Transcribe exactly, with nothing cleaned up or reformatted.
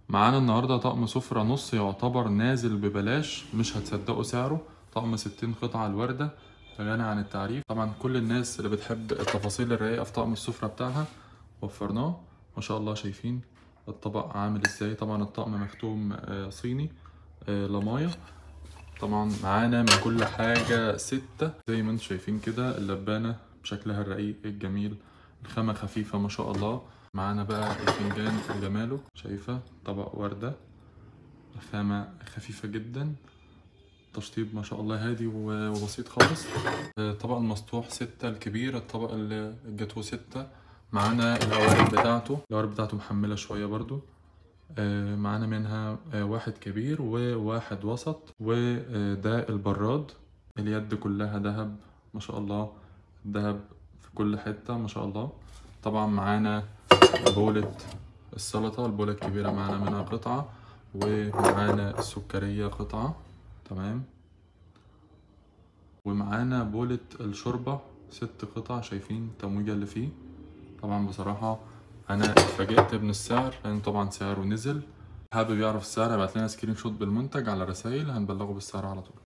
معانا النهاردة طقم سفرة نص يعتبر نازل ببلاش، مش هتصدقوا سعره. طقم ستين قطعة الوردة غني عن التعريف. طبعا كل الناس اللي بتحب التفاصيل الرايقة في طقم السفرة بتاعها وفرناه. ما شاء الله شايفين الطبق عامل ازاي. طبعا الطقم مختوم آه، صيني آه، لمايه. طبعا معانا من كل حاجة ستة زي ما انتم شايفين كده. اللبانة بشكلها الرقيق الجميل، الخامة خفيفة ما شاء الله. معانا بقى الفنجان جماله، شايفة طبق وردة، الخامة خفيفة جدا، تشطيب ما شاء الله هادي وبسيط خالص. الطبق المسطوح ستة الكبير، الطبق اللي الجاتوه ستة. معانا القوارب بتاعته، القوارب بتاعته محملة شوية برضو. آه، معانا منها آه، واحد كبير وواحد وسط، وده البراد. اليد كلها دهب ما شاء الله، دهب في كل حتة ما شاء الله. طبعا معانا بولة السلطة، البولة الكبيرة معانا منها قطعة، ومعانا السكرية قطعة. تمام. ومعانا بولة الشوربة ست قطع، شايفين التمويجة اللي فيه. طبعا بصراحة أنا اتفاجئت من السعر، لأن طبعا سعره نزل. حابب يعرف السعر ابعت لنا سكرين شوت بالمنتج على رسائل، هنبلغه بالسعر على طول.